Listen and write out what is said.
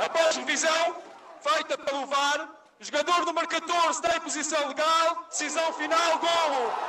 Após revisão feita pelo VAR, o jogador número 14 está em posição legal, decisão final, golo!